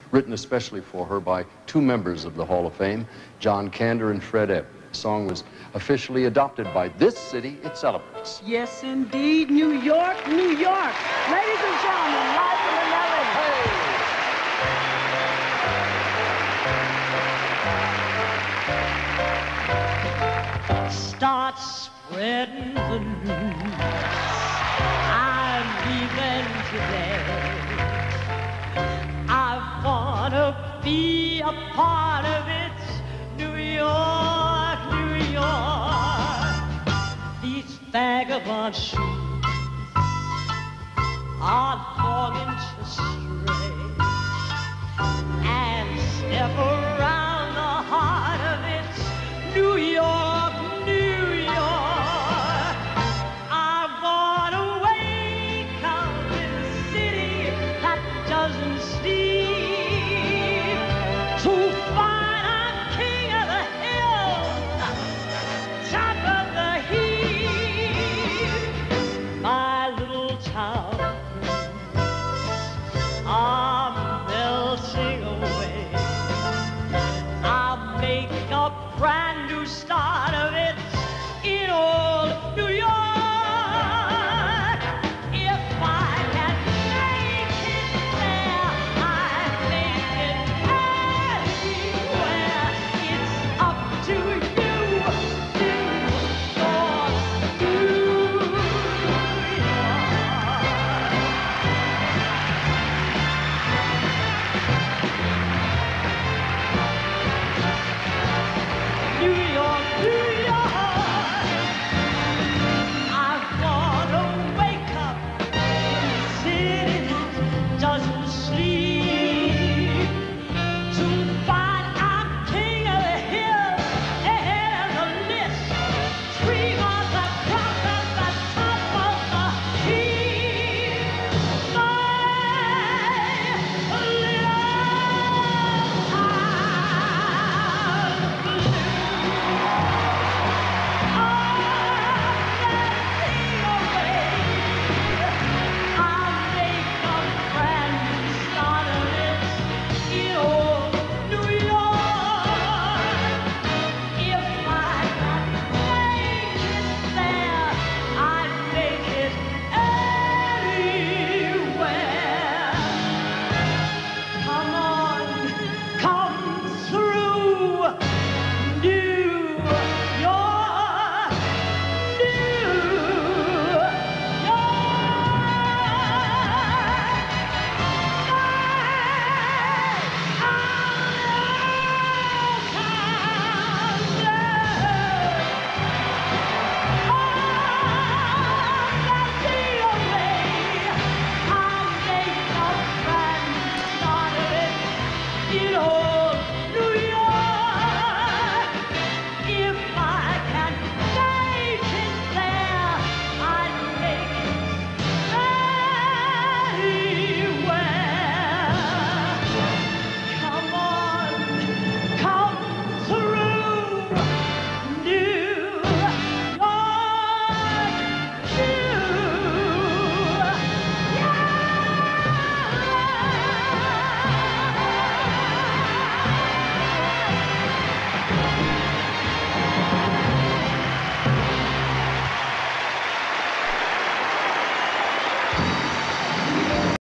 written especially for her by two members of the Hall of Fame, John Kander and Fred Ebb. The song was officially adopted by this city it celebrates. Yes, indeed, New York, New York. Ladies and gentlemen, Liza Minnelli. Start spreading the news. I'm leaving today. I wanna be a part of it. New York, New York. These vagabond shoes are longing to stray and step around the heart of it. New York, New York. I wanna wake up in a city that doesn't sleep, to find I'm king of the hill, top of the heap. My little town are melting away. I'll make a brand new start.